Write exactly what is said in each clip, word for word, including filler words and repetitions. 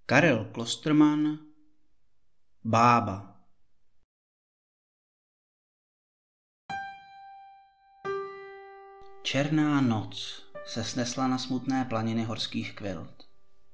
Karel Klostermann, Bába. Černá noc se snesla na smutné planiny horských Kvilt.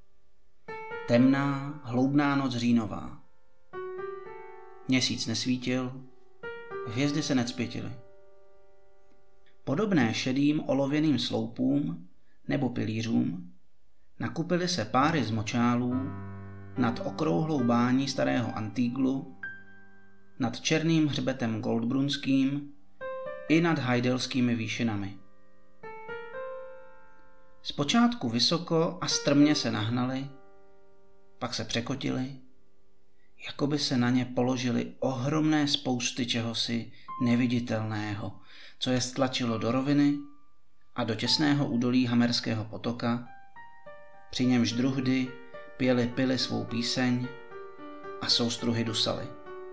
Temná, hloubná noc říjnová. Měsíc nesvítil, hvězdy se necpětily. Podobné šedým olověným sloupům nebo pilířům nakupily se páry z močálů nad okrouhlou bání starého Antiglu, nad černým hřbetem Goldbrunským i nad Heidelskými výšinami. Zpočátku vysoko a strmě se nahnali, pak se překotili, jako by se na ně položily ohromné spousty čehosi neviditelného, co je stlačilo do roviny a do těsného údolí Hamerského potoka, při němž druhdy pěly pily svou píseň a soustruhy dusaly.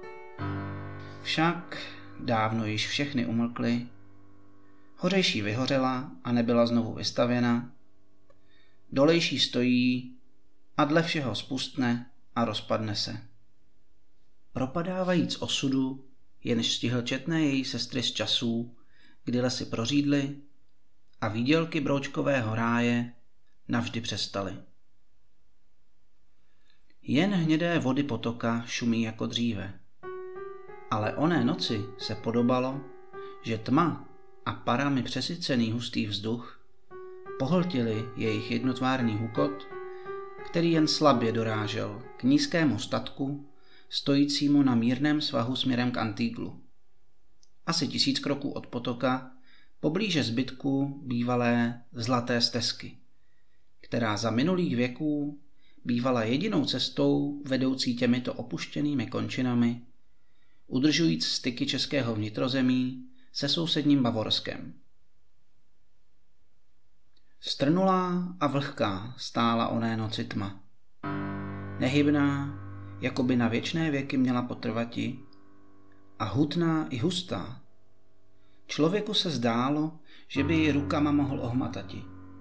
Však dávno již všechny umlkly, hořejší vyhořela a nebyla znovu vystavěna, dolejší stojí a dle všeho spustne a rozpadne se. Propadávajíc osudu, jenž stihl četné její sestry z časů, kdy lesy prořídly a výdělky broučkového ráje navždy přestaly. Jen hnědé vody potoka šumí jako dříve, ale oné noci se podobalo, že tma a parami přesycený hustý vzduch pohltili jejich jednotvárný hukot, který jen slabě dorážel k nízkému statku, stojícímu na mírném svahu směrem k Antiglu. Asi tisíc kroků od potoka, poblíže zbytku bývalé zlaté stezky, která za minulých věků bývala jedinou cestou vedoucí těmito opuštěnými končinami, udržujíc styky českého vnitrozemí se sousedním Bavorskem. Strnulá a vlhká stála oné noci tma. Nehybná, jako by na věčné věky měla potrvati, a hutná i hustá. Člověku se zdálo, že by ji rukama mohl ohmatati.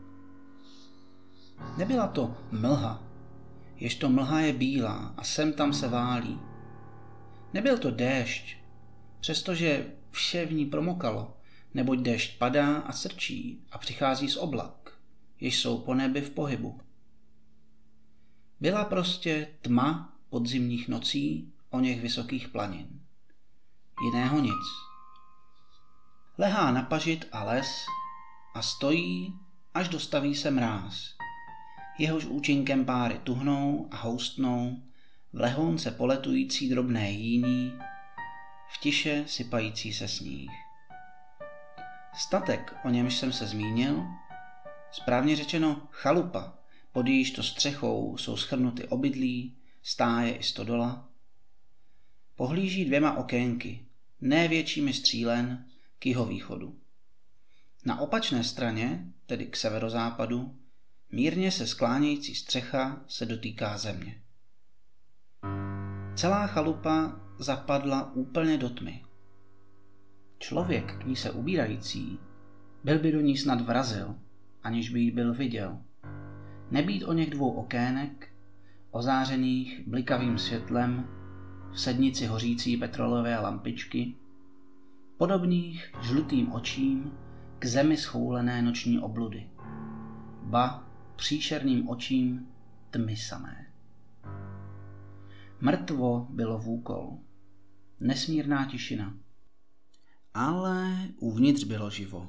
Nebyla to mlha, ježto mlha je bílá a sem tam se válí. Nebyl to déšť, přestože vše v ní promokalo, neboť déšť padá a srčí a přichází z oblak, jež jsou po nebi v pohybu. Byla prostě tma podzimních nocí oněch vysokých planin. Jiného nic. Lehá na pažit a les a stojí, až dostaví se mráz. Jehož účinkem páry tuhnou a houstnou v lehonce poletující drobné jíní, v tiše sypající se sníh. Statek, o němž jsem se zmínil, správně řečeno chalupa, pod jejížto střechou jsou shrnuty obydlí, stáje i stodola, pohlíží dvěma okénky, ne většími střílen, k jihovýchodu. Na opačné straně, tedy k severozápadu, mírně se sklánějící střecha se dotýká země. Celá chalupa zapadla úplně do tmy. Člověk k ní se ubírající byl by do ní snad vrazil, aniž by jí byl viděl. Nebýt o něch dvou okének, ozářených blikavým světlem v sednici hořící petrolové lampičky, podobných žlutým očím k zemi schoulené noční obludy, ba příšerným očím tmy samé. Mrtvo bylo vůkol, nesmírná tišina, ale uvnitř bylo živo.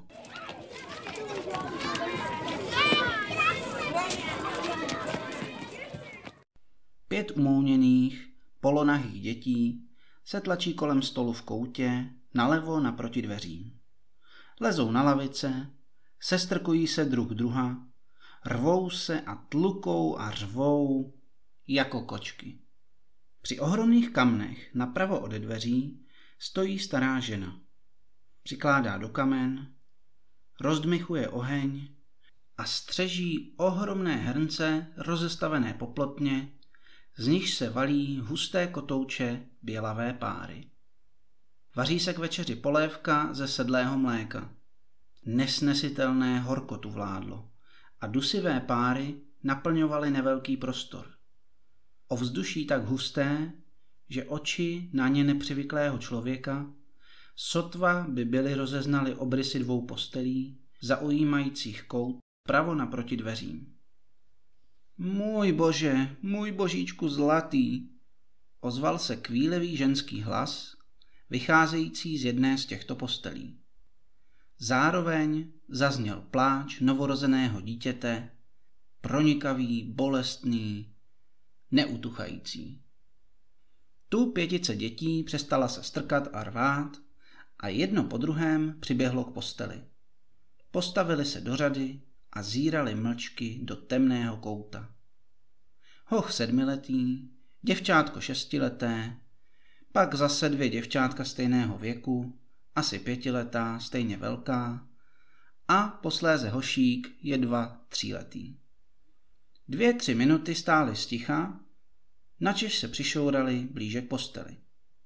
Pět umouněných, polonahých dětí se tlačí kolem stolu v koutě, nalevo naproti dveřím. Lezou na lavice, sestrkují se druh druha, rvou se a tlukou a řvou jako kočky. Při ohromných kamnech napravo ode dveří stojí stará žena. Přikládá do kamen, rozdmychuje oheň a střeží ohromné hrnce rozestavené po plotně, z nichž se valí husté kotouče bělavé páry. Vaří se k večeři polévka ze sedlého mléka. Nesnesitelné horko tu vládlo a dusivé páry naplňovaly nevelký prostor. ovzduší tak husté, že oči na ně nepřivyklého člověka sotva by byly rozeznali obrysy dvou postelí, zaujímajících kout pravo naproti dveřím. Můj bože, můj božíčku zlatý, ozval se kvílevý ženský hlas, vycházející z jedné z těchto postelí. Zároveň zazněl pláč novorozeného dítěte, pronikavý, bolestný, neutuchající. Tu pětice dětí přestala se strkat a rvát a jedno po druhém přiběhlo k posteli. Postavili se do řady a zírali mlčky do temného kouta. Hoch sedmiletý, děvčátko šestileté, pak zase dvě děvčátka stejného věku, asi pětiletá, stejně velká, a posléze hošík je dva tříletý. Dvě, tři minuty stály sticha, načež se přišourali blíže k posteli.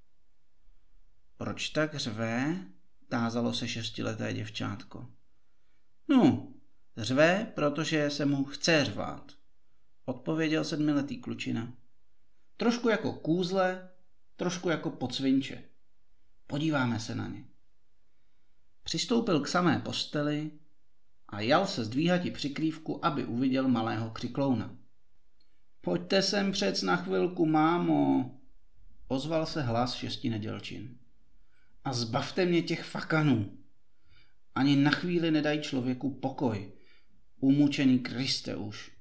Proč tak řve? Tázalo se šestileté děvčátko. No, řve, protože se mu chce řvát, odpověděl sedmiletý klučina. Trošku jako kůzle, trošku jako pocvinče. Podíváme se na ně. Přistoupil k samé posteli a jal se zdvíhati přikrývku, aby uviděl malého křiklouna. Pojďte sem přec na chvilku, mámo, ozval se hlas šesti nedělčin. A zbavte mě těch fakanů. Ani na chvíli nedají člověku pokoj, umučený Kriste už.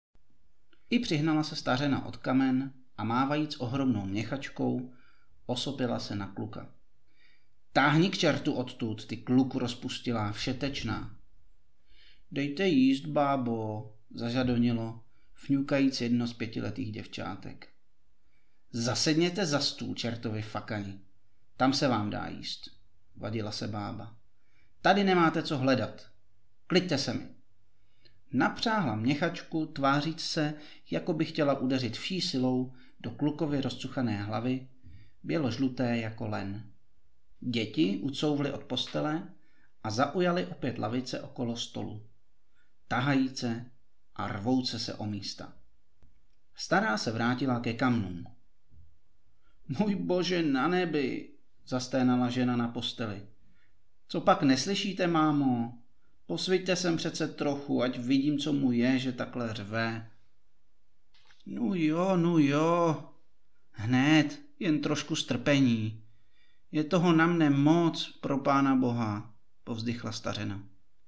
I přihnala se stařena od kamen a mávajíc ohromnou měchačkou, osopila se na kluka. Táhni k čertu odtud, ty kluku rozpustilá, všetečná. Dejte jíst, bábo, zažadonilo, fňukajíc jedno z pětiletých děvčátek. Zasedněte za stůl, čertovi fakani, tam se vám dá jíst, vadila se bába. Tady nemáte co hledat, kliďte se mi. Napřáhla měchačku, tváříc se, jako by chtěla udeřit vší silou do klukovy rozcuchané hlavy, běložluté jako len. Děti ucouvly od postele a zaujali opět lavice okolo stolu, tahajíce a rvouce se o místa. Stará se vrátila ke kamnům. Můj bože na nebi, zasténala žena na posteli. Co pak neslyšíte, mámo? Posviťte sem přece trochu, ať vidím, co mu je, že takhle řve. No jo, no jo, hned, jen trošku strpení. Je toho na mne moc, pro Pána Boha, povzdychla stařena.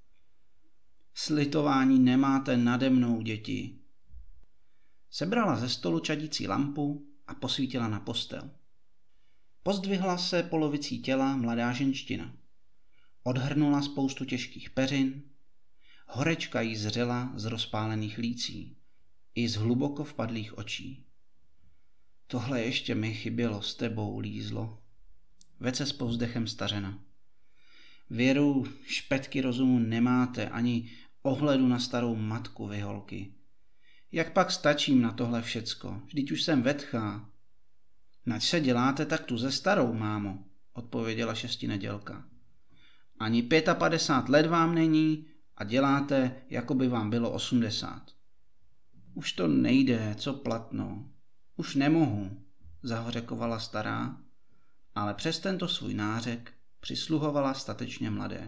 Slitování nemáte nade mnou, děti. Sebrala ze stolu čadící lampu a posvítila na postel. Pozdvihla se polovicí těla mladá ženština. Odhrnula spoustu těžkých peřin, horečka jí zřela z rozpálených lící i z hluboko vpadlých očí. Tohle ještě mi chybělo s tebou, lízlo, vece s povzdechem stařena. Věru, špetky rozumu nemáte, ani ohledu na starou matku, vy holky. Jak pak stačím na tohle všecko? Vždyť už jsem vetchá. Nač se děláte tak tu ze starou, mámo, odpověděla šestinedělka. Ani padesát pět let vám není a děláte, jako by vám bylo osmdesát. Už to nejde, co platno. Už nemohu, zahořekovala stará, ale přes tento svůj nářek přisluhovala statečně mladé.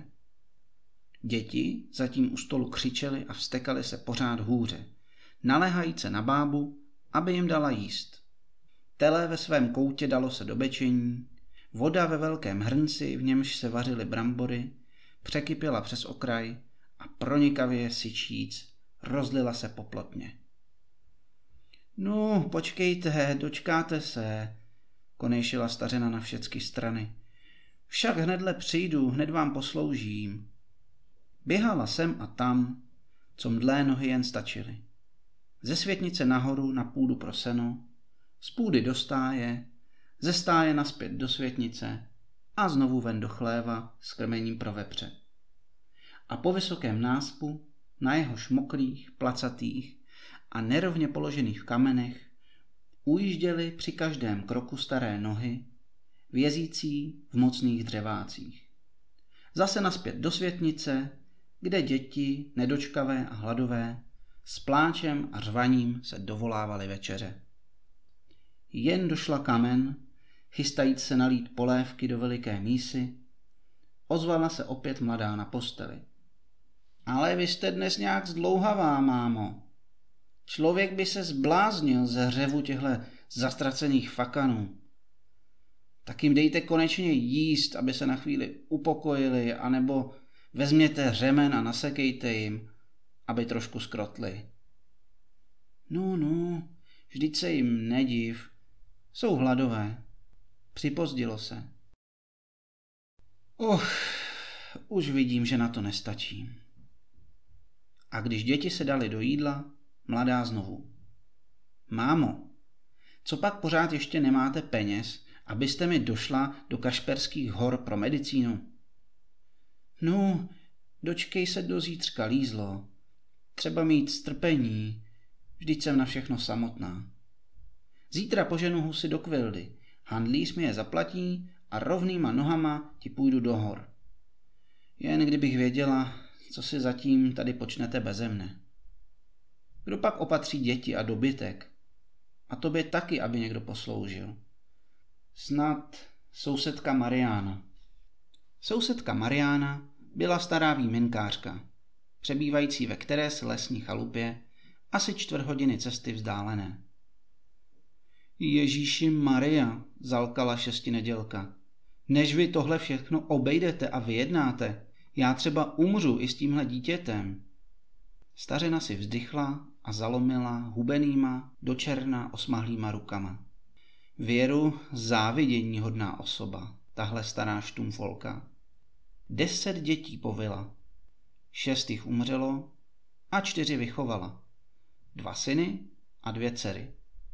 Děti zatím u stolu křičely a vztekali se pořád hůře, naléhajíce na bábu, aby jim dala jíst. Tele ve svém koutě dalo se do bečení, voda ve velkém hrnci, v němž se vařily brambory, překypěla přes okraj a pronikavě syčíc rozlila se po plotně. No, počkejte, dočkáte se, konejšila stařena na všecky strany. Však hnedle přijdu, hned vám posloužím. Běhala sem a tam, co mdlé nohy jen stačily. Ze světnice nahoru na půdu pro seno, z půdy do stáje, ze stáje nazpět do světnice a znovu ven do chléva s krmením pro vepře. A po vysokém náspu, na jehož mokrých, placatých a nerovně položených kamenech ujížděly při každém kroku staré nohy, vězící v mocných dřevácích. Zase nazpět do světnice, kde děti, nedočkavé a hladové, s pláčem a řvaním se dovolávaly večeře. jen došla kamen, chystajíc se nalít polévky do veliké mísy, ozvala se opět mladá na posteli. Ale vy jste dnes nějak zdlouhavá, mámo. Člověk by se zbláznil ze hřevu těchto zastracených fakanů. Tak jim dejte konečně jíst, aby se na chvíli upokojili, anebo vezměte řemen a nasekejte jim, aby trošku skrotli. No, no, vždyť se jim nediv, jsou hladové. Připozdilo se. Och, už vidím, že na to nestačí. A když děti se dali do jídla, mladá znovu. Mámo, co pak pořád ještě nemáte peněz, abyste mi došla do Kašperských hor pro medicínu? No, dočkej se do zítřka, lízlo. Třeba mít strpení, vždyť jsem na všechno samotná. Zítra poženu husy do Kvildy, handlíř mi je zaplatí a rovnýma nohama ti půjdu do hor. Jen kdybych věděla, co si zatím tady počnete beze mne. Kdo pak opatří děti a dobytek? A tobě taky, aby někdo posloužil. Snad sousedka Mariána. Sousedka Mariána byla stará výjmenkářka, přebývající ve kterési lesní chalupě, asi čtvrt hodiny cesty vzdálené. Ježíši Maria, zalkala šestinedělka, než vy tohle všechno obejdete a vyjednáte, já třeba umřu i s tímhle dítětem. Stařena si vzdychla a zalomila hubenýma do černa osmahlýma rukama. Věru závidění hodná osoba, tahle stará štumfolka. Deset dětí povila, šest jich umřelo a čtyři vychovala. Dva syny a dvě dcery.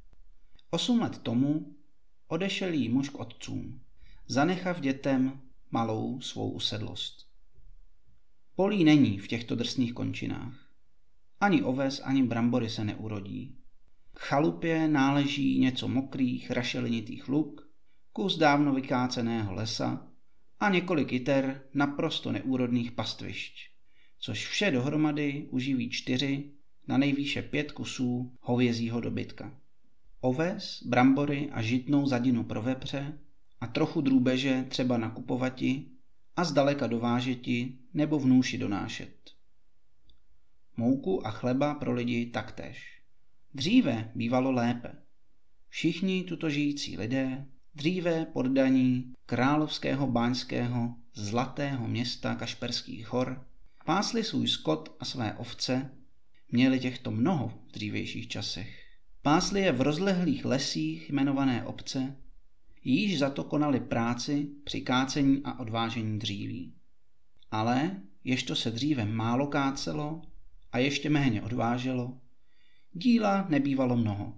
Osm let tomu odešel jí muž k otcům, zanechav dětem malou svou usedlost. Polí není v těchto drsných končinách. Ani oves, ani brambory se neurodí. K chalupě náleží něco mokrých, rašelinitých luk, kus dávno vykáceného lesa a několik jiter naprosto neúrodných pastvišť, což vše dohromady uživí čtyři, na nejvýše pět kusů hovězího dobytka. Oves, brambory a žitnou zadinu pro vepře a trochu drůbeže třeba nakupovati a zdaleka dovážeti nebo v nůši donášet. Mouku a chleba pro lidi taktéž. Dříve bývalo lépe. Všichni tuto žijící lidé, dříve poddaní královského báňského zlatého města Kašperských hor, pásli svůj skot a své ovce, měli těchto mnoho v dřívějších časech. Pásli je v rozlehlých lesích jmenované obce, již za to konali práci při kácení a odvážení dříví. Ale ježto se dříve málo kácelo a ještě méně odváželo, díla nebývalo mnoho.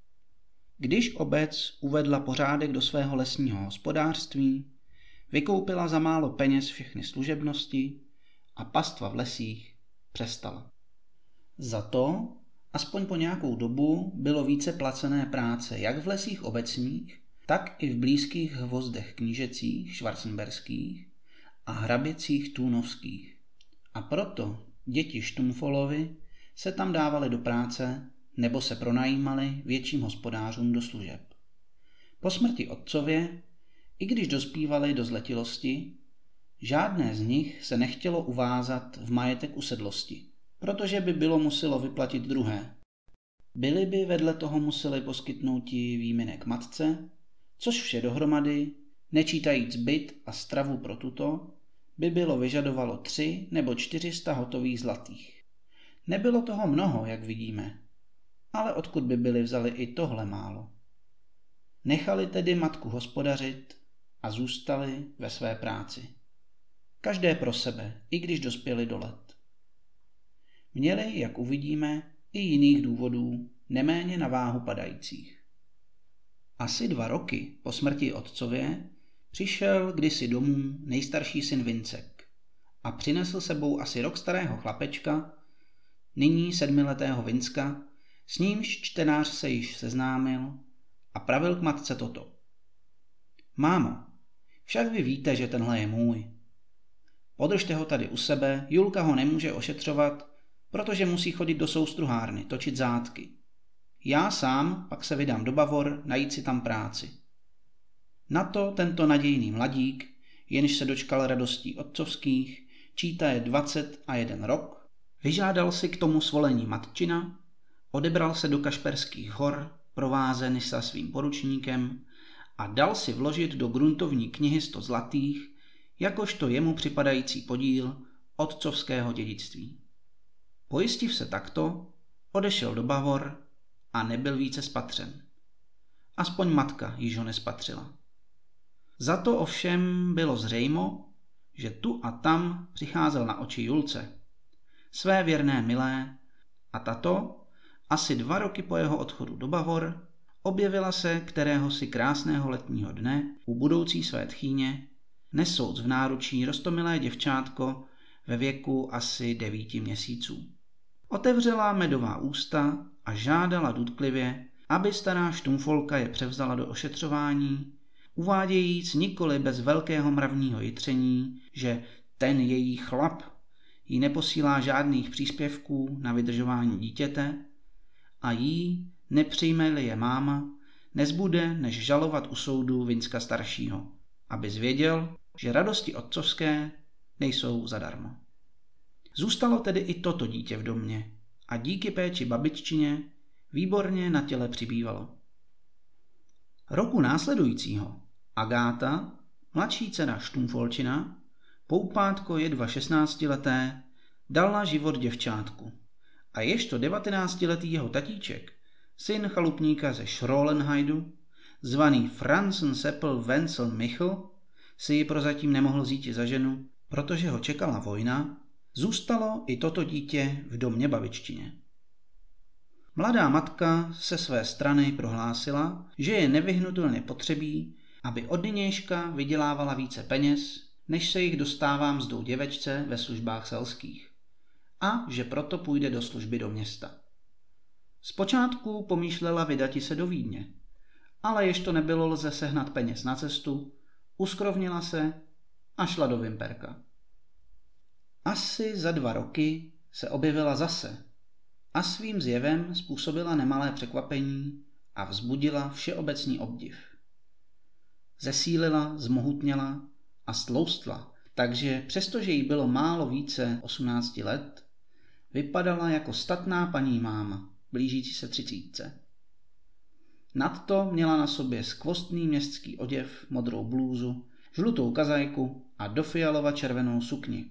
Když obec uvedla pořádek do svého lesního hospodářství, vykoupila za málo peněz všechny služebnosti a pastva v lesích přestala. Za to, aspoň po nějakou dobu, bylo více placené práce jak v lesích obecních, tak i v blízkých hvozdech knížecích, švarcemberských a hraběcích tůnovských. A proto děti Štumfolovi se tam dávali do práce nebo se pronajímali větším hospodářům do služeb. Po smrti otcově, i když dospívali do zletilosti, žádné z nich se nechtělo uvázat v majetek usedlosti, protože by bylo muselo vyplatit druhé. Byli by vedle toho museli poskytnout výjimek matce, což vše dohromady, nečítajíc byt a stravu pro tuto, by bylo vyžadovalo tři nebo čtyři sta hotových zlatých. Nebylo toho mnoho, jak vidíme, ale odkud by byli vzali i tohle málo. Nechali tedy matku hospodařit a zůstali ve své práci. Každé pro sebe, i když dospěli do let. Měli, jak uvidíme, i jiných důvodů, neméně na váhu padajících. Asi dva roky po smrti otcově přišel kdysi domů nejstarší syn Vincek a přinesl sebou asi rok starého chlapečka, nyní sedmiletého Vinska, s nímž čtenář se již seznámil a pravil k matce toto. Mámo, však vy víte, že tenhle je můj. Podržte ho tady u sebe, Julka ho nemůže ošetřovat, protože musí chodit do soustruhárny, točit zátky. Já sám pak se vydám do Bavor najít si tam práci. Na to tento nadějný mladík, jenž se dočkal radostí otcovských, číta je dvacet a jeden rok, vyžádal si k tomu svolení matčina, odebral se do Kašperských hor, provázený se svým poručníkem, a dal si vložit do gruntovní knihy sto zlatých, jakožto jemu připadající podíl otcovského dědictví. Pojistiv se takto, odešel do Bavor a nebyl více spatřen. Aspoň matka již ho nespatřila. Za to ovšem bylo zřejmo, že tu a tam přicházel na oči Julce, své věrné milé, a tato, asi dva roky po jeho odchodu do Bavor, objevila se kteréhosi krásného letního dne u budoucí své tchýně, nesouc v náručí roztomilé děvčátko ve věku asi devíti měsíců. Otevřela medová ústa a žádala důtklivě, aby stará štumfolka je převzala do ošetřování, uvádějíc nikoli bez velkého mravního jitření, že ten její chlap jí neposílá žádných příspěvků na vydržování dítěte a jí, nepřijme-li je máma, nezbude než žalovat u soudu Vinska staršího, aby zvěděl, že radosti otcovské nejsou zadarmo. Zůstalo tedy i toto dítě v domě a díky péči babiččině výborně na těle přibývalo. Roku následujícího Agáta, mladší dcera Štumfolčina, poupátko jedva šestnáctileté, dala život děvčátku a ještě devatenáctiletý jeho tatíček, syn chalupníka ze Schrolenheidu, zvaný Franzen Seppel Wenzel Michl, si ji prozatím nemohl vzít za ženu, protože ho čekala vojna, zůstalo i toto dítě v domě babiččině. Mladá matka se své strany prohlásila, že je nevyhnutelně potřebí, aby od nynějška vydělávala více peněz, než se jich dostává mzdou děvečce ve službách selských, a že proto půjde do služby do města. Zpočátku pomýšlela vydati se do Vídně, ale jež to nebylo lze sehnat peněz na cestu, uskrovnila se a šla do Vimperka. Asi za dva roky se objevila zase a svým zjevem způsobila nemalé překvapení a vzbudila všeobecný obdiv. Zesílila, zmohutněla a stloustla, takže přestože jí bylo málo více osmnácti let, vypadala jako statná paní máma, blížící se třicítce. Nadto měla na sobě skvostný městský oděv, modrou blůzu, žlutou kazajku a dofialova červenou sukni.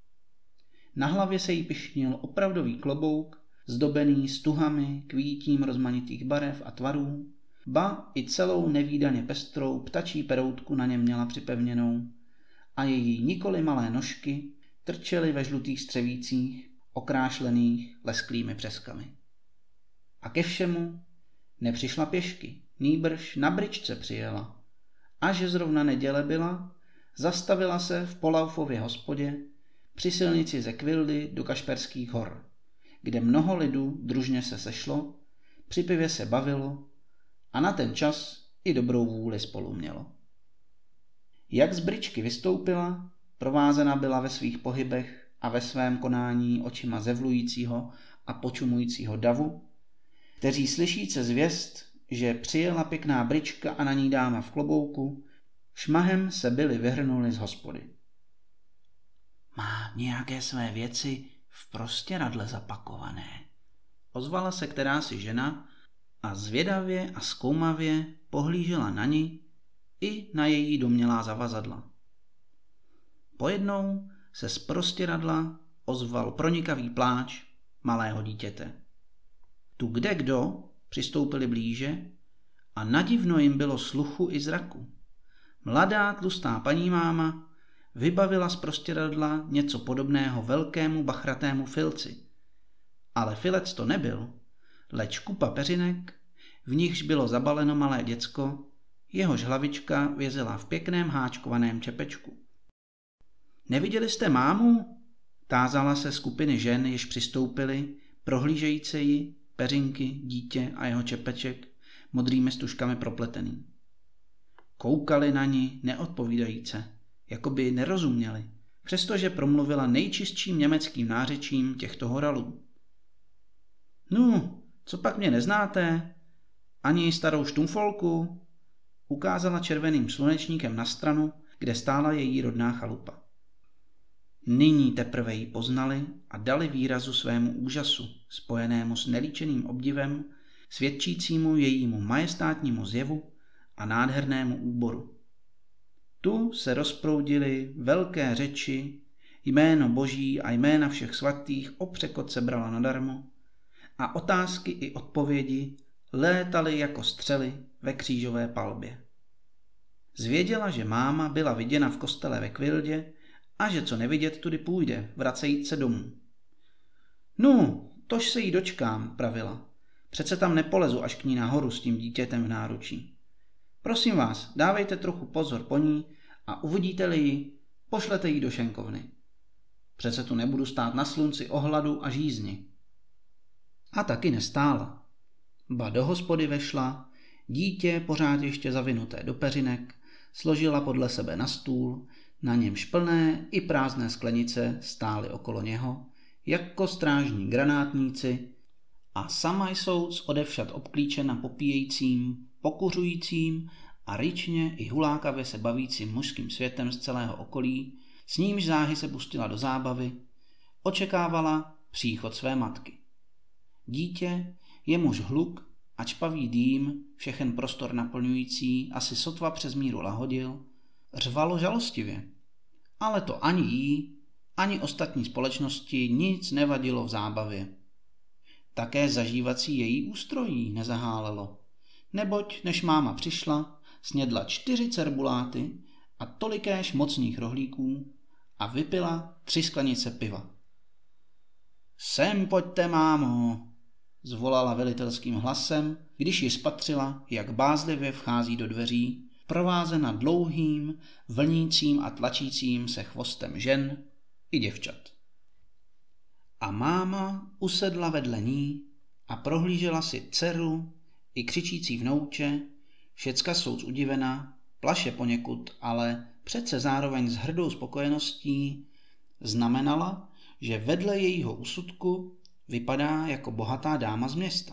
Na hlavě se jí pyšnil opravdový klobouk, zdobený stuhami, kvítím rozmanitých barev a tvarů, ba i celou nevídaně pestrou ptačí peroutku na něm měla připevněnou a její nikoli malé nožky trčely ve žlutých střevících, okrášlených lesklými přeskami. A ke všemu nepřišla pěšky, nýbrž na bryčce přijela. A že zrovna neděle byla, zastavila se v Polaufově hospodě při silnici ze Kvildy do Kašperských hor, kde mnoho lidu družně se sešlo, při pivě se bavilo a na ten čas i dobrou vůli spolu mělo. Jak z bryčky vystoupila, provázena byla ve svých pohybech a ve svém konání očima zevlujícího a počumujícího davu, kteří slyšíce zvěst, že přijela pěkná bryčka a na ní dáma v klobouku, šmahem se byli vyhrnuli z hospody. Má nějaké své věci v prostěradle zapakované, ozvala se kterási žena a zvědavě a zkoumavě pohlížela na ni i na její domnělá zavazadla. Pojednou se z prostěradla ozval pronikavý pláč malého dítěte. Tu kde kdo přistoupili blíže a nadivno jim bylo sluchu i zraku. Mladá tlustá paní máma vybavila z prostěradla něco podobného velkému bachratému filci. Ale filec to nebyl, leč kupa peřinek, v nichž bylo zabaleno malé děcko, jehož hlavička vězela v pěkném háčkovaném čepečku. Neviděli jste mámu? Tázala se skupiny žen, jež přistoupily, prohlížející ji, peřinky, dítě a jeho čepeček, modrými stužkami propletený. Koukali na ni neodpovídajíce, jako by nerozuměli, přestože promluvila nejčistším německým nářečím těchto horalů. Nu, co pak mě neznáte? Ani starou štumfolku? Ukázala červeným slunečníkem na stranu, kde stála její rodná chalupa. Nyní teprve ji poznali a dali výrazu svému úžasu, spojenému s nelíčeným obdivem, svědčícímu jejímu majestátnímu zjevu a nádhernému úboru. Tu se rozproudily velké řeči, jméno Boží a jména všech svatých o překot sebrala nadarmo a otázky i odpovědi létaly jako střely ve křížové palbě. Zvěděla, že máma byla viděna v kostele ve Kvildě a že co nevidět, tudy půjde, vracejíc se domů. No, tož se jí dočkám, pravila. Přece tam nepolezu až k ní nahoru s tím dítětem v náručí. Prosím vás, dávejte trochu pozor po ní a uvidíte-li ji, pošlete ji do šenkovny. Přece tu nebudu stát na slunci o hladu a žízni. A taky nestála. Ba do hospody vešla, dítě pořád ještě zavinuté do peřinek, složila podle sebe na stůl, na němž plné i prázdné sklenice stály okolo něho, jako strážní granátníci, a sama jsouc odevšad obklíčena popíjejícím, pokuřujícím a ryčně i hulákavě se bavícím mužským světem z celého okolí, s nímž záhy se pustila do zábavy, očekávala příchod své matky. Dítě, jemuž hluk a čpavý dým, všechen prostor naplňující, asi sotva přes míru lahodil, řvalo žalostivě. Ale to ani jí, ani ostatní společnosti nic nevadilo v zábavě. Také zažívací její ústrojí nezahálelo, neboť než máma přišla, snědla čtyři cerbuláty a tolikéž mocných rohlíků a vypila tři sklenice piva. Sem pojďte, mámo, zvolala velitelským hlasem, když ji spatřila, jak bázlivě vchází do dveří, provázena dlouhým, vlnícím a tlačícím se chvostem žen i děvčat. A máma usedla vedle ní a prohlížela si dceru i křičící vnouče, všecka souc udivená, plaše poněkud, ale přece zároveň s hrdou spokojeností znamenala, že vedle jejího úsudku vypadá jako bohatá dáma z města.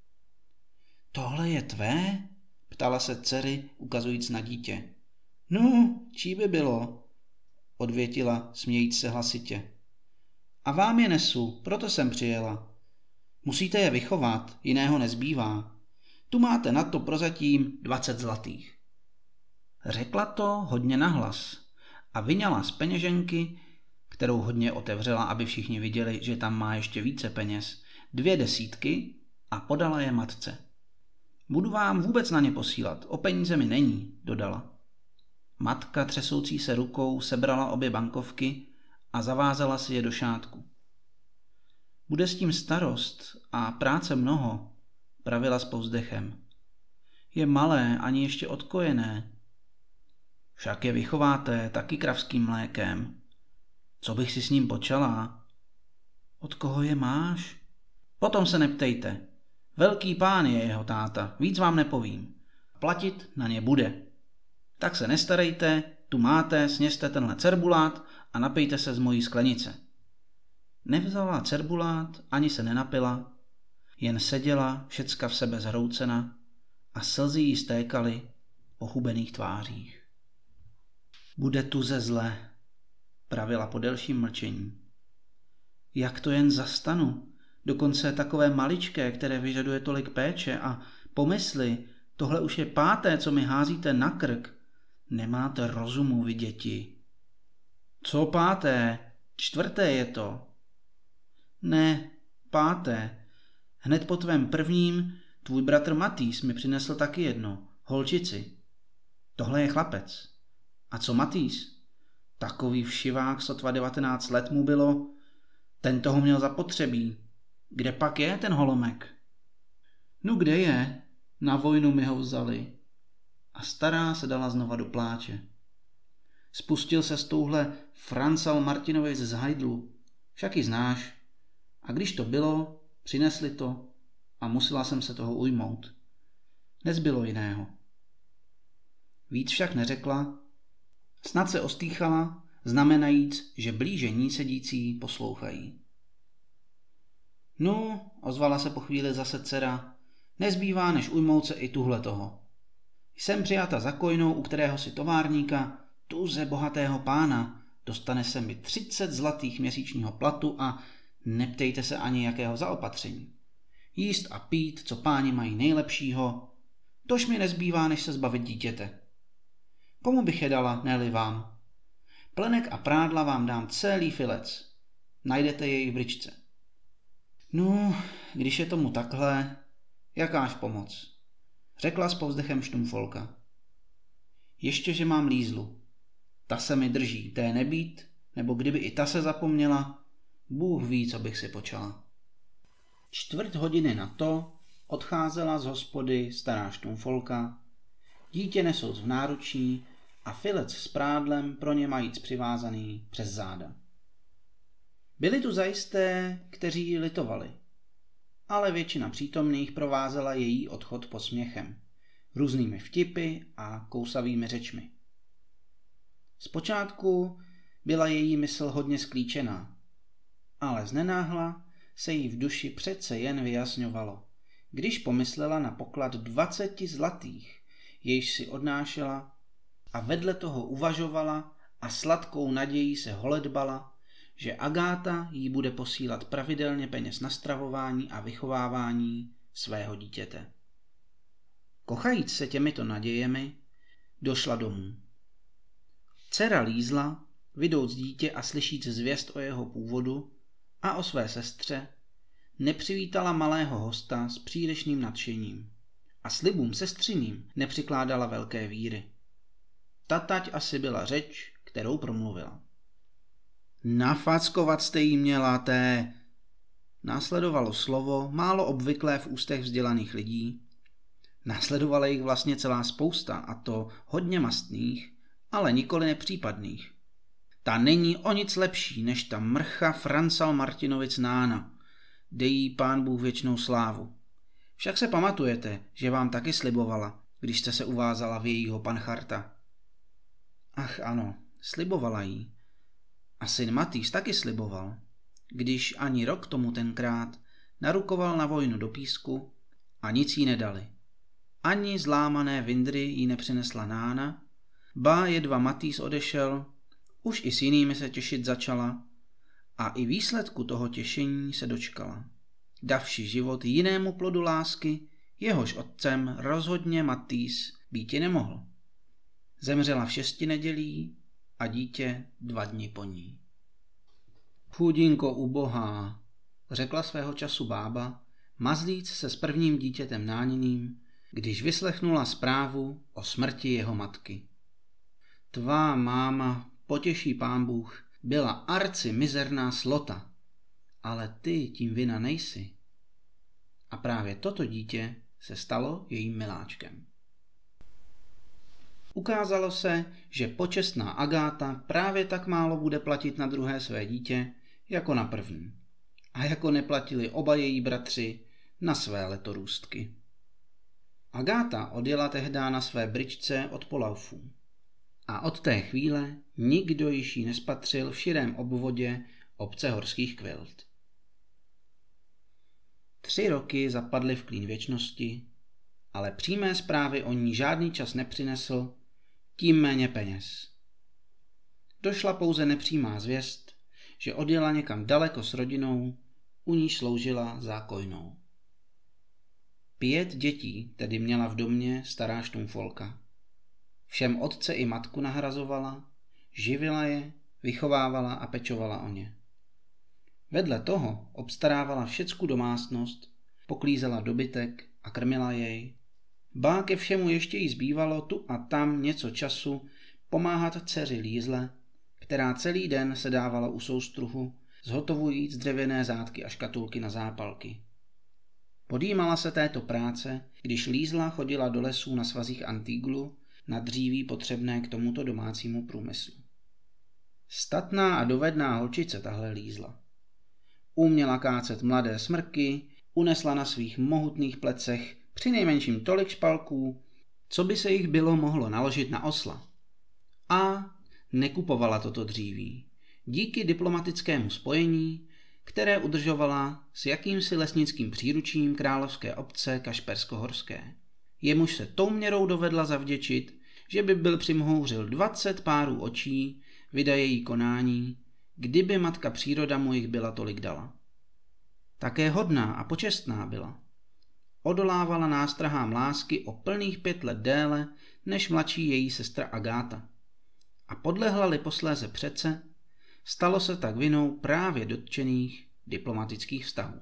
Tohle je tvé? Ptala se dcery, ukazujíc na dítě. No, čí by bylo? Odvětila, smějíc se hlasitě. A vám je nesu, proto jsem přijela. Musíte je vychovat, jiného nezbývá. Tu máte na to prozatím dvacet zlatých. Řekla to hodně nahlas a vyňala z peněženky, kterou hodně otevřela, aby všichni viděli, že tam má ještě více peněz, dvě desítky a podala je matce. Budu vám vůbec na ně posílat, o peníze mi není, dodala. Matka třesoucí se rukou sebrala obě bankovky a zavázala si je do šátku. Bude s tím starost a práce mnoho, pravila s povzdechem. Je malé, ani ještě odkojené. Však je vychováte taky kravským mlékem. Co bych si s ním počala? Od koho je máš? Potom se neptejte. Velký pán je jeho táta, víc vám nepovím. Platit na ně bude. Tak se nestarejte, tu máte, sněste tenhle cerbulát a napijte se z mojí sklenice. Nevzala cerbulát, ani se nenapila, jen seděla, všecka v sebe zhroucena a slzy jí stékaly po hubených tvářích. Bude tu ze zle, pravila po delším mlčení. Jak to jen zastanu, dokonce takové maličké, které vyžaduje tolik péče a pomysli, tohle už je páté, co mi házíte na krk. Nemáte rozumu, vy děti. Co páté? Čtvrté je to. Ne, páté. Hned po tvém prvním tvůj bratr Matýs mi přinesl taky jedno, holčici. Tohle je chlapec. A co Matýs? Takový všivák, sotva devatenáct let mu bylo. Ten toho měl zapotřebí. Kde pak je ten holomek? No kde je? Na vojnu mi ho vzali. A stará se dala znova do pláče. Spustil se z touhle Francal Martinovic z Hajdlu. Však ji znáš. A když to bylo, přinesli to a musela jsem se toho ujmout. Nezbylo jiného. Víc však neřekla, snad se ostýchala, znamenajíc, že blíže ní sedící poslouchají. No, ozvala se po chvíli zase dcera, Nezbývá, než ujmout se i tuhle toho. Jsem přijata za kojnou, u kterého si továrníka, tuze bohatého pána, dostane se mi třicet zlatých měsíčního platu a neptejte se ani jakého zaopatření. Jíst a pít, co páni mají nejlepšího, tož mi nezbývá, než se zbavit dítěte. Komu bych je dala, ne-li vám? Plenek a prádla vám dám celý filec. Najdete jej v bričce. No, když je tomu takhle, jakáž pomoc? Řekla s povzdechem Štumfolka. Ještě, že mám lízlu. Ta se mi drží, té nebýt, nebo kdyby i ta se zapomněla, Bůh ví, co bych si počala. Čtvrt hodiny na to odcházela z hospody stará Štumfolka, dítě nesouc v náručí a filec s prádlem pro ně majíc přivázaný přes záda. Byli tu zajisté, kteří ji litovali, ale většina přítomných provázela její odchod posměchem, různými vtipy a kousavými řečmi. Zpočátku byla její mysl hodně sklíčená, ale znenáhla se jí v duši přece jen vyjasňovalo, když pomyslela na poklad dvaceti zlatých, jejž si odnášela a vedle toho uvažovala a sladkou nadějí se holedbala, že Agáta jí bude posílat pravidelně peněz na stravování a vychovávání svého dítěte. Kochajíc se těmito nadějemi, došla domů. Dcera Lízla, vidouc dítě a slyšíc zvěst o jeho původu a o své sestře, nepřivítala malého hosta s přílišným nadšením a slibům sestřiným nepřikládala velké víry. Tatať asi byla řeč, kterou promluvila. Nafackovat jste jí měla, té. Následovalo slovo, málo obvyklé v ústech vzdělaných lidí. Následovala jich vlastně celá spousta, a to hodně mastných, ale nikoli nepřípadných. Ta není o nic lepší, než ta mrcha Francal Martinovic Nána. Dej jí pán Bůh věčnou slávu. Však se pamatujete, že vám taky slibovala, když jste se uvázala v jejího pancharta. Ach ano, slibovala jí. A syn Matýs taky sliboval, když ani rok tomu tenkrát narukoval na vojnu do Písku a nic jí nedali. Ani zlámané vindry jí nepřinesla Nána, ba jedva Matýs odešel, už i s jinými se těšit začala a i výsledku toho těšení se dočkala. Davši život jinému plodu lásky, jehož otcem rozhodně Matýs býti nemohl. Zemřela v šesti nedělí a dítě dva dny po ní. Chudinko ubohá, řekla svého času bába, mazlíc se s prvním dítětem Nániným, když vyslechnula zprávu o smrti jeho matky. Tvá máma, potěší pán Bůh, byla arci mizerná slota, ale ty tím vina nejsi. A právě toto dítě se stalo jejím miláčkem. Ukázalo se, že počestná Agáta právě tak málo bude platit na druhé své dítě, jako na první. A jako neplatili oba její bratři na své letorůstky. Agáta odjela tehdá na své bryčce od Polaufů. A od té chvíle nikdo již jí nespatřil v širém obvodě obce Horských Kvilt. Tři roky zapadly v klín věčnosti, ale přímé zprávy o ní žádný čas nepřinesl, tím méně peněz. Došla pouze nepřímá zvěst, že odjela někam daleko s rodinou, u níž sloužila zákojnou. Pět dětí tedy měla v domě stará Štumfolka. Všem otce i matku nahrazovala, živila je, vychovávala a pečovala o ně. Vedle toho obstarávala všecku domácnost, poklízela dobytek a krmila jej. Ba ke všemu ještě jí zbývalo tu a tam něco času pomáhat dceři Lízle, která celý den sedávala u soustruhu, zhotovujíc dřevěné zátky a škatulky na zápalky. Podjímala se této práce, když Lízla chodila do lesů na svazích Antiglu na dříví potřebné k tomuto domácímu průmyslu. Statná a dovedná holčice tahle Lízla. Uměla kácet mladé smrky, unesla na svých mohutných plecech přinejmenším tolik špalků, co by se jich bylo mohlo naložit na osla. A nekupovala toto dříví. Díky diplomatickému spojení které udržovala s jakýmsi lesnickým příručím královské obce Kašpersko-Horské. Jemuž se tou měrou dovedla zavděčit, že by byl přimhouřil dvacet párů očí, vida její konání, kdyby matka příroda mu jich byla tolik dala. Také hodná a počestná byla. Odolávala nástrahám lásky o plných pět let déle než mladší její sestra Agáta. A podlehla-li posléze přece, stalo se tak vinou právě dotčených diplomatických vztahů.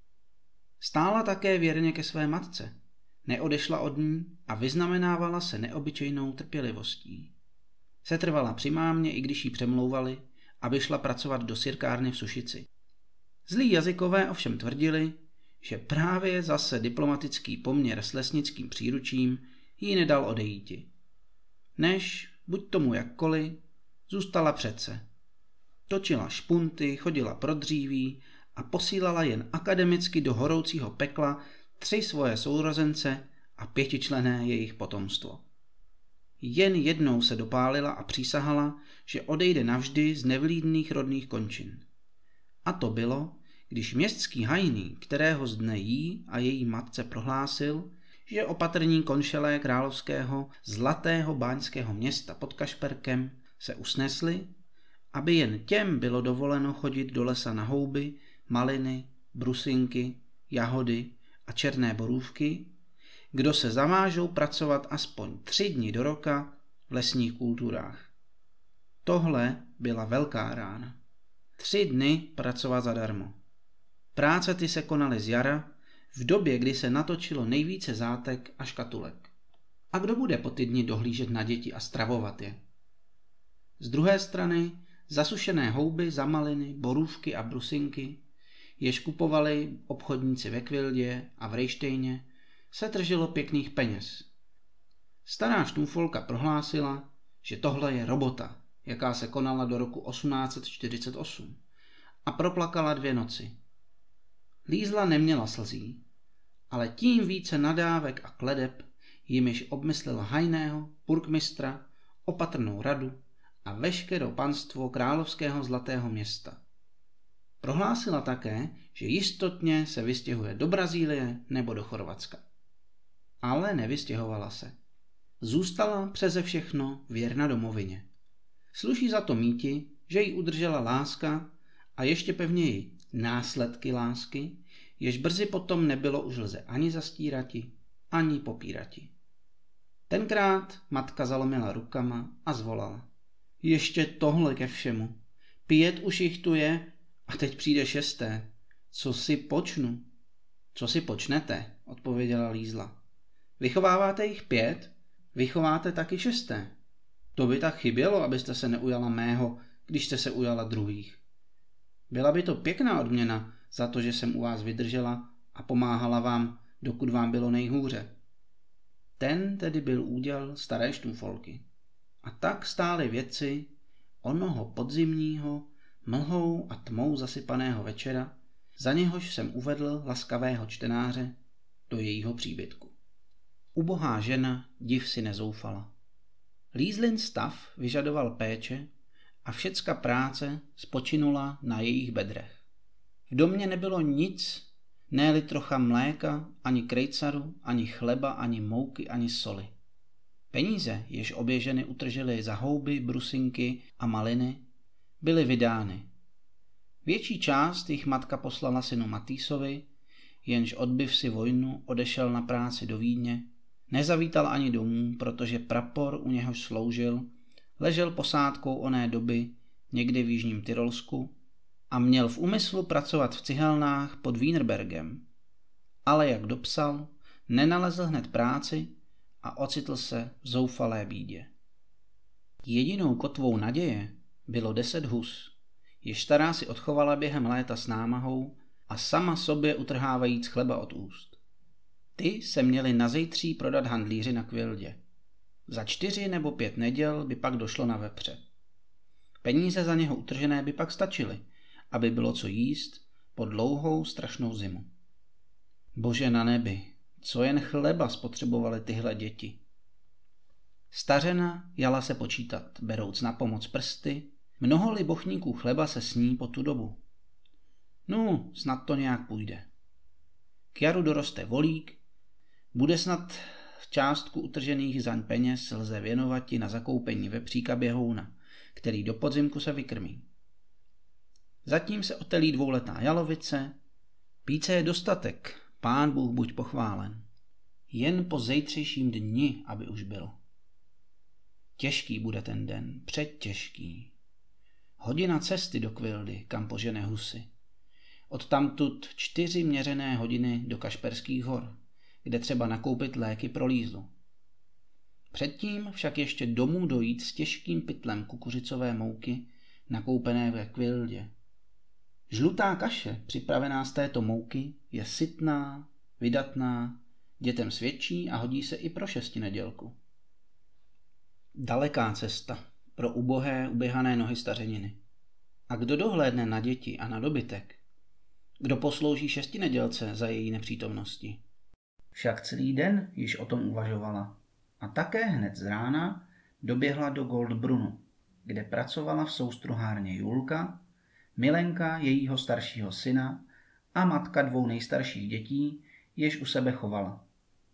Stála také věrně ke své matce, neodešla od ní a vyznamenávala se neobyčejnou trpělivostí. Setrvala při mámě, i když jí přemlouvali, aby šla pracovat do sirkárny v Sušici. Zlí jazykové ovšem tvrdili, že právě zase diplomatický poměr s lesnickým příručím jí nedal odejíti. Než, buď tomu jakkoliv, zůstala přece. Točila špunty, chodila pro dříví a posílala jen akademicky do horoucího pekla tři svoje sourozence a pětičlenné jejich potomstvo. Jen jednou se dopálila a přísahala, že odejde navždy z nevlídných rodných končin. A to bylo, když městský hajný, kterého z dne jí a její matce prohlásil, že opatrní konšelé královského zlatého báňského města pod Kašperkem se usnesli, aby jen těm bylo dovoleno chodit do lesa na houby, maliny, brusinky, jahody a černé borůvky, kdo se zavážou pracovat aspoň tři dny do roka v lesních kulturách. Tohle byla velká rána. Tři dny pracovat zadarmo. Práce ty se konaly z jara, v době, kdy se natočilo nejvíce zátek a škatulek. A kdo bude po ty dny dohlížet na děti a stravovat je? Z druhé strany zasušené houby, zamaliny, borůvky a brusinky, jež kupovali obchodníci ve Kvildě a v Rejštejně, se tržilo pěkných peněz. Stará štůfolka prohlásila, že tohle je robota, jaká se konala do roku osmnáct set čtyřicet osm, a proplakala dvě noci. Lízla neměla slzí, ale tím více nadávek a kledeb, jimiž obmyslela hajného, burgmistra, opatrnou radu a veškeré panstvo královského zlatého města. Prohlásila také, že jistotně se vystěhuje do Brazílie nebo do Chorvatska. Ale nevystěhovala se. Zůstala přeze všechno věrna domovině. Sluší za to míti, že jí udržela láska a ještě pevněji následky lásky, jež brzy potom nebylo už lze ani zastírati, ani popírati. Tenkrát matka zalomila rukama a zvolala. Ještě tohle ke všemu. Pět už jich tu je a teď přijde šesté. Co si počnu? Co si počnete, odpověděla Lízla. Vychováváte jich pět, vychováte taky šesté. To by tak chybělo, abyste se neujala mého, když jste se ujala druhých. Byla by to pěkná odměna za to, že jsem u vás vydržela a pomáhala vám, dokud vám bylo nejhůře. Ten tedy byl úděl staré štůfolky. A tak stály věci onoho podzimního, mlhou a tmou zasypaného večera, za něhož jsem uvedl laskavého čtenáře do jejího příbytku. Ubohá žena div si nezoufala. Lízlin stav vyžadoval péče a všecka práce spočinula na jejich bedrech. V domě nebylo nic, ne-li trocha mléka, ani krejcaru, ani chleba, ani mouky, ani soli. Peníze, jež obě ženy utržily za houby, brusinky a maliny, byly vydány. Větší část jich matka poslala synu Matýsovi, jenž odbyv si vojnu odešel na práci do Vídně, nezavítal ani domů, protože prapor, u něhož sloužil, ležel posádkou oné doby někdy v jižním Tyrolsku a měl v úmyslu pracovat v cihelnách pod Wienerbergem. Ale jak dopsal, nenalezl hned práci a ocitl se v zoufalé bídě. Jedinou kotvou naděje bylo deset hus, jež stará si odchovala během léta s námahou a sama sobě utrhávajíc chleba od úst. Ty se měly na zejtří prodat handlíři na Kvildě. Za čtyři nebo pět neděl by pak došlo na vepře. Peníze za něho utržené by pak stačily, aby bylo co jíst po dlouhou strašnou zimu. Bože na nebi, co jen chleba spotřebovaly tyhle děti. Stařena jala se počítat, berouc na pomoc prsty, mnoho libochníků chleba se sní po tu dobu. No, snad to nějak půjde. K jaru doroste volík, bude snad částku utržených zaň peněz lze věnovat i na zakoupení vepříka běhouna, který do podzimku se vykrmí. Zatím se otelí dvouletá jalovice, píce je dostatek, pán Bůh buď pochválen. Jen po zejtřejším dni, aby už byl. Těžký bude ten den, předtěžký. Hodina cesty do Kvildy, kam požene husy. Odtamtud čtyři měřené hodiny do Kašperských hor, kde třeba nakoupit léky pro lízlu. Předtím však ještě domů dojít s těžkým pytlem kukuřicové mouky, nakoupené ve Kvildě. Žlutá kaše, připravená z této mouky, je sytná, vydatná, dětem svědčí a hodí se i pro šestinedělku. Daleká cesta pro ubohé, uběhané nohy stařeniny. A kdo dohlédne na děti a na dobytek? Kdo poslouží šestinedělce za její nepřítomnosti? Však celý den již o tom uvažovala. A také hned z rána doběhla do Goldbrunu, kde pracovala v soustruhárně Julka, milenka jejího staršího syna a matka dvou nejstarších dětí, jež u sebe chovala.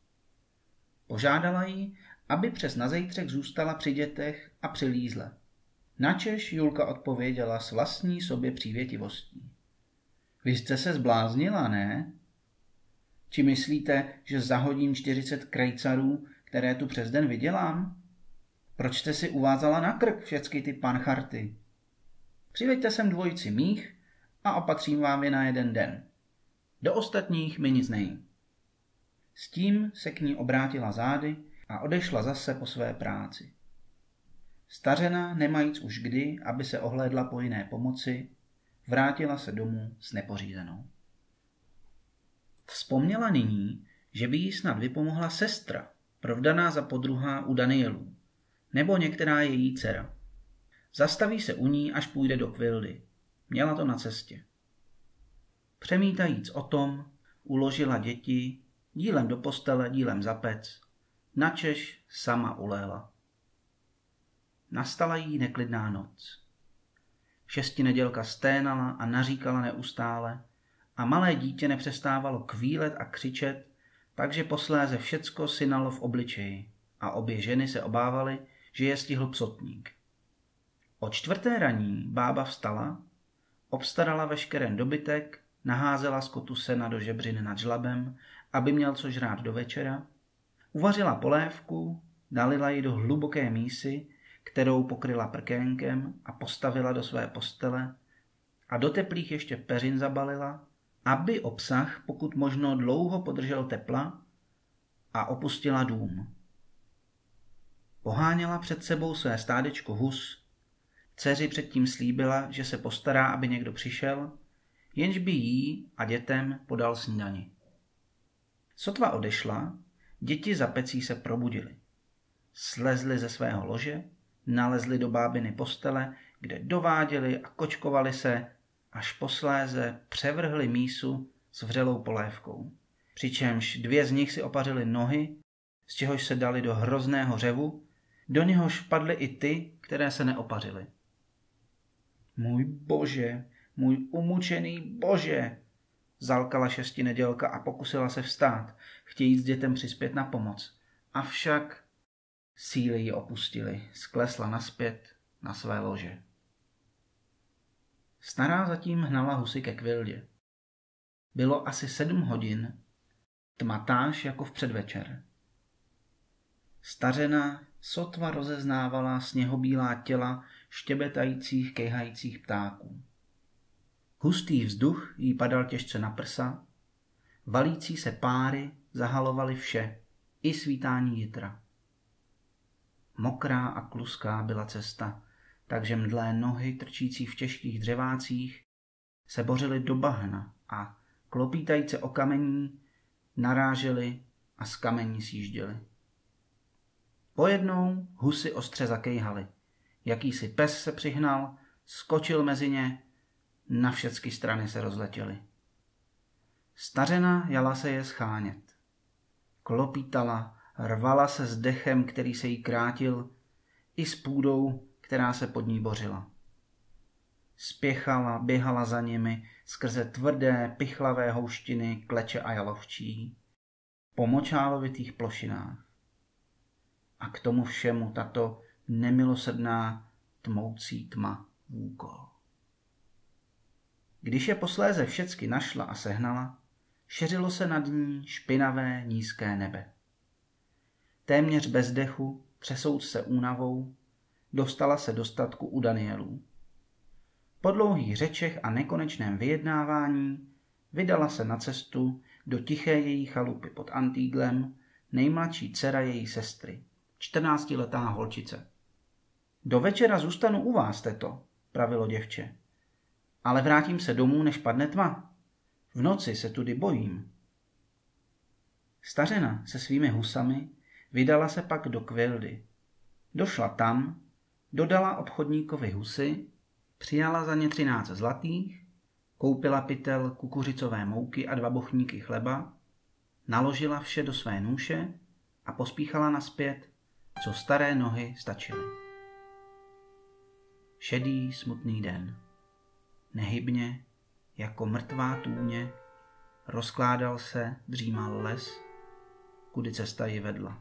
Požádala jí, aby přes nazejtřek zůstala při dětech a při lízle. Načež Julka odpověděla s vlastní sobě přívětivostí. Vy jste se zbláznila, ne? Či myslíte, že zahodím čtyřicet krejcarů, které tu přes den vydělám? Proč jste si uvázala na krk všecky ty pancharty? Přiveďte sem dvojici mých a opatřím vám je na jeden den. Do ostatních mi nic nejí. S tím se k ní obrátila zády a odešla zase po své práci. Stařena, nemajíc už kdy, aby se ohlédla po jiné pomoci, vrátila se domů s nepořízenou. Vzpomněla nyní, že by jí snad vypomohla sestra, provdaná za podruhá u Danielů, nebo některá její dcera. Zastaví se u ní, až půjde do Kvildy. Měla to na cestě. Přemítajíc o tom, uložila děti, dílem do postele, dílem za pec, načež sama uléhla. Nastala jí neklidná noc. Šestinedělka sténala a naříkala neustále a malé dítě nepřestávalo kvílet a křičet, takže posléze všecko synalo v obličeji a obě ženy se obávaly, že je stihl psotník. O čtvrté raní bába vstala, obstarala veškerý dobytek, naházela skotu sena do žebřiny nad žlabem, aby měl co žrát do večera, uvařila polévku, nalila ji do hluboké mísy, kterou pokryla prkénkem a postavila do své postele a do teplých ještě peřin zabalila, aby obsah pokud možno dlouho podržel tepla a opustila dům. Poháněla před sebou své stádečko hus, dceři předtím slíbila, že se postará, aby někdo přišel, jenž by jí a dětem podal snídani. Sotva odešla, děti za pecí se probudily. Slezli ze svého lože, nalezli do bábiny postele, kde dováděli a kočkovali se, až posléze převrhli mísu s vřelou polévkou. Přičemž dvě z nich si opařily nohy, z čehož se dali do hrozného řevu, do něhož padly i ty, které se neopařily. Můj bože, můj umučený bože, zalkala šestinedělka a pokusila se vstát, chtějíc dětem přispět na pomoc. Avšak síly ji opustily, sklesla naspět na své lože. Stará zatím hnala husy ke Kvildě. Bylo asi sedm hodin, tma táž jako v předvečer. Stařena sotva rozeznávala sněhobílá těla štěbetajících, kejhajících ptáků. Hustý vzduch jí padal těžce na prsa, valící se páry zahalovaly vše, i svítání jitra. Mokrá a kluská byla cesta, takže mdlé nohy trčící v těžkých dřevácích se bořily do bahna a klopítajíce o kamení narážely a z kamení sjížděly. Pojednou husy ostře zakejhaly. Jakýsi pes se přihnal, skočil mezi ně, na všecky strany se rozletěly. Stařena jala se je schánět. Klopítala, rvala se s dechem, který se jí krátil, i s půdou, která se pod ní bořila. spěchala, běhala za nimi skrze tvrdé, pichlavé houštiny, kleče a jalovčí, po močálovitých plošinách. A k tomu všemu tato nemilosrdná tmoucí tma vůkol. Když je posléze všecky našla a sehnala, šeřilo se nad ní špinavé nízké nebe. Téměř bez dechu, třesouc se únavou, dostala se do statku u Danielů. Po dlouhých řečech a nekonečném vyjednávání vydala se na cestu do tiché její chalupy pod Antíglem, nejmladší dcera její sestry, čtrnáctiletá holčice. Do večera zůstanu u vás, teto, pravilo děvče, ale vrátím se domů, než padne tma. V noci se tudy bojím. Stařena se svými husami vydala se pak do Kvildy. Došla tam, dodala obchodníkovi husy, přijala za ně třináct zlatých, koupila pytel kukuřicové mouky a dva bochníky chleba, naložila vše do své nůše a pospíchala nazpět, co staré nohy stačily. Šedý, smutný den. Nehybně, jako mrtvá tůně, rozkládal se, dřímal les, kudy cesta ji vedla.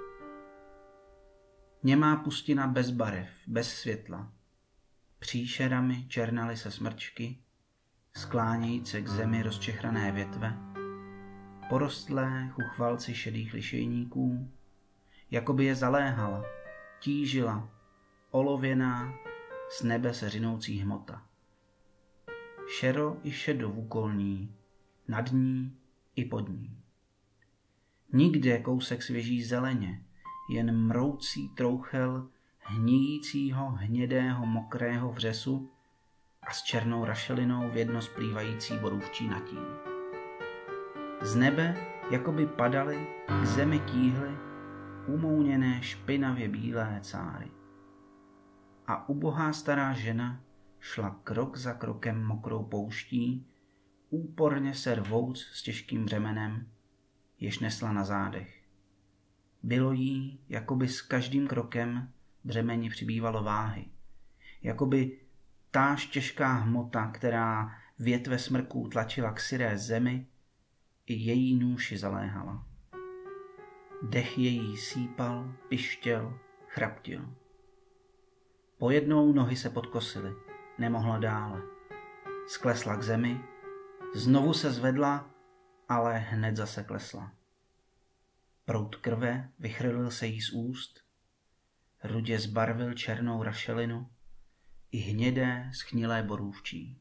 Němá pustina bez barev, bez světla. Příšerami černaly se smrčky, sklánějíce k zemi rozčehrané větve, porostlé chuchvalci šedých lišejníků, jako by je zaléhala, tížila, olověná, z nebe se řinoucí hmota. Šero i šedovůkolní, nad ní i pod ní. Nikde kousek svěží zeleně, jen mroucí trouchel hníjícího, hnědého, mokrého vřesu a s černou rašelinou v jedno splývající borůvčí natín. Z nebe jakoby padaly, k zemi tíhly umouněné špinavě bílé cáry. A ubohá stará žena šla krok za krokem mokrou pouští, úporně se rvouc s těžkým břemenem, jež nesla na zádech. Bylo jí, jakoby s každým krokem břemeni přibývalo váhy. Jakoby táž těžká hmota, která větve smrků tlačila k syré zemi, i její nůši zaléhala. Dech její sípal, pištěl, chraptil. Pojednou nohy se podkosily, nemohla dále. Sklesla k zemi, znovu se zvedla, ale hned zase klesla. Proud krve vychrlil se jí z úst, rudě zbarvil černou rašelinu i hnědé, schnilé borůvčí.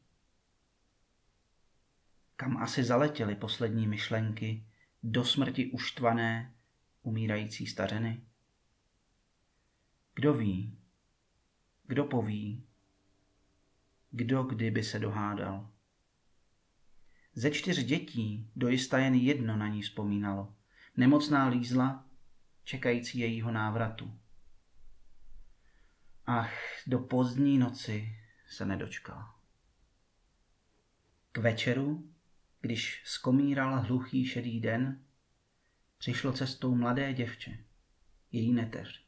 Kam asi zaletěly poslední myšlenky do smrti uštvané, umírající stařeny? Kdo ví, kdo poví, kdo kdyby se dohádal? Ze čtyř dětí dojista jen jedno na ní vzpomínalo. Nemocná Lízla, čekající jejího návratu. Ach, do pozdní noci se nedočkala. K večeru, když skomíral hluchý šedý den, přišlo cestou mladé děvče, její neteř.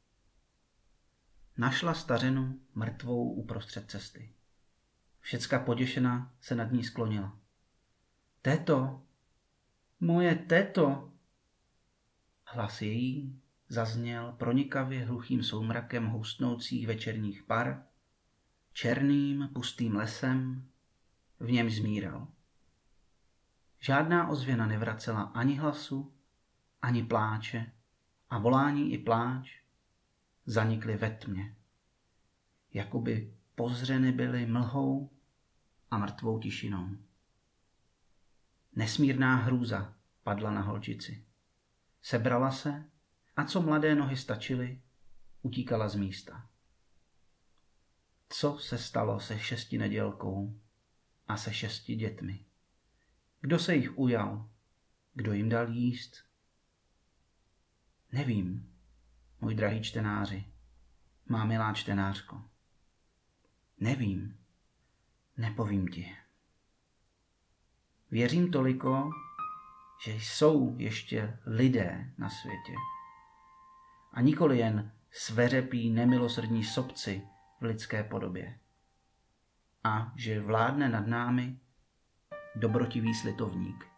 Našla stařenu mrtvou uprostřed cesty. Všecka poděšená se nad ní sklonila. Této, moje této! Hlas její zazněl pronikavě hluchým soumrakem houstnoucích večerních par, černým pustým lesem, v něm zmíral. Žádná ozvěna nevracela ani hlasu, ani pláče a volání i pláč zanikly ve tmě, jakoby pozřeny byly mlhou a mrtvou tišinou. Nesmírná hrůza padla na holčici. Sebrala se a co mladé nohy stačily, utíkala z místa. Co se stalo se šesti nedělkou a se šesti dětmi? Kdo se jich ujal? Kdo jim dal jíst? Nevím, můj drahý čtenáři, má milá čtenářko. Nevím, nepovím ti. Věřím toliko, že jsou ještě lidé na světě. A nikoli jen sveřepí nemilosrdní sobci v lidské podobě. a že vládne nad námi dobrotivý slitovník.